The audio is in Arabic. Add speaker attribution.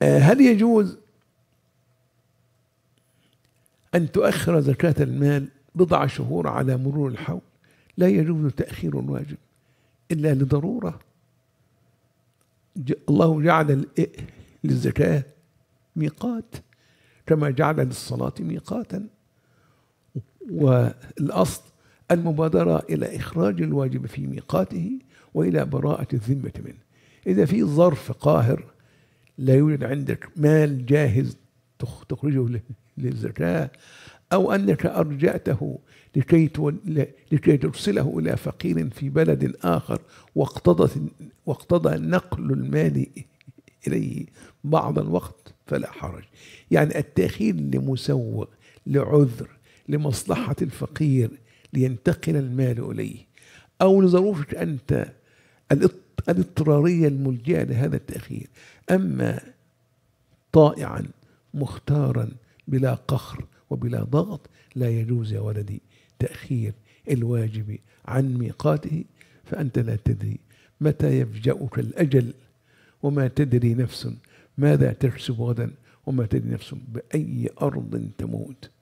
Speaker 1: هل يجوز أن تؤخر زكاة المال بضع شهور على مرور الحول؟ لا يجوز تأخير الواجب إلا لضرورة. الله جعل للزكاة ميقات كما جعل للصلاة ميقاتا، والأصل المبادرة إلى إخراج الواجب في ميقاته وإلى براءة الذمة منه. إذا في ظرف قاهر لا يوجد عندك مال جاهز تخرجه للزكاة، أو أنك أرجعته لكي ترسله إلى فقير في بلد آخر واقتضى نقل المال إليه بعض الوقت فلا حرج. يعني التأخير لمسوغ، لعذر، لمصلحة الفقير لينتقل المال إليه، أو لظروفك أنت الاضطرارية الملجئة لهذا التأخير. أما طائعا مختارا بلا قهر وبلا ضغط لا يجوز يا ولدي تأخير الواجب عن ميقاته، فأنت لا تدري متى يفجأك الأجل، وما تدري نفس ماذا تكسب غدا، وما تدري نفس بأي أرض تموت.